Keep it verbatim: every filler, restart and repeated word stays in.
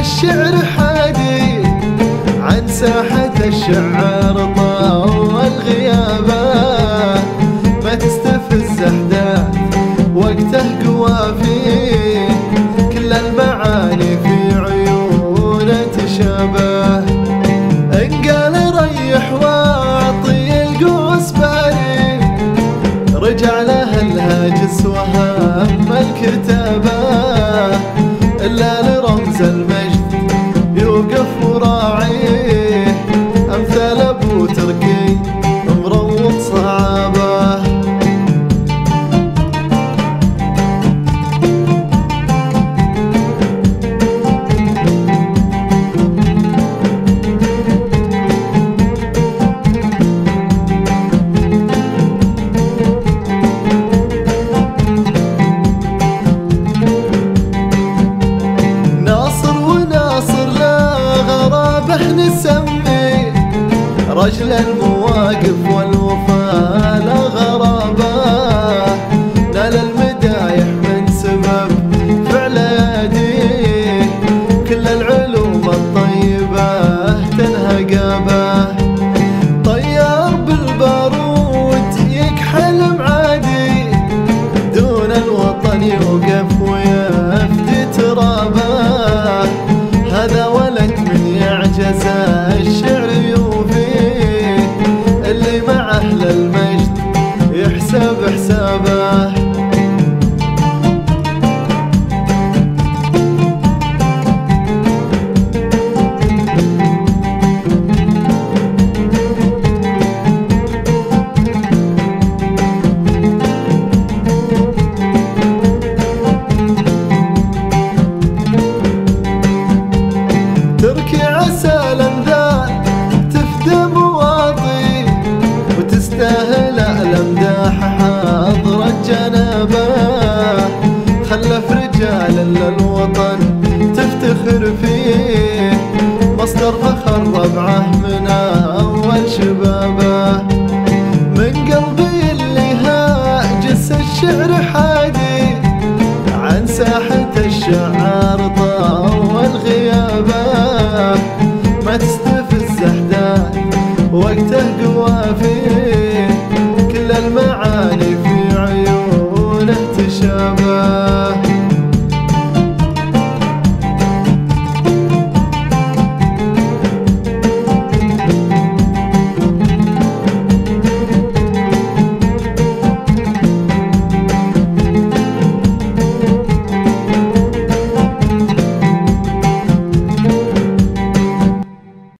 الشعر حادي عن ساحة الشعر طول غيابه، ما تستفز أحداث وقته قوافي، كل المعاني في عيونه تشابه. إن قال ريح واعطي القوس باري، رجع له الهاجس وهم الكتابة، إلا لرمز المجد يوقف وراعيه، أمثال أبو تركي مروض صعابه. نسمي رجل المواقف والوفاء لا غرابة، نال المدايح من سبب فعل يديه، كل العلوم الطيبة تنهقابه. طيار بالبارود يكحل معادي، دون الوطن يوقف ويفدي ترابه، هذا ولد من يعجز الشعر يوفيه، اللي مع أهل المجد يحسب حسابه. تركي عسى الأمثال تفدى مواطي، وتستاهل الأمداح حاضرة جنابه، خلف رجال للوطن تفتخر فيه، مصدر فخر ربعه من أول شبابه.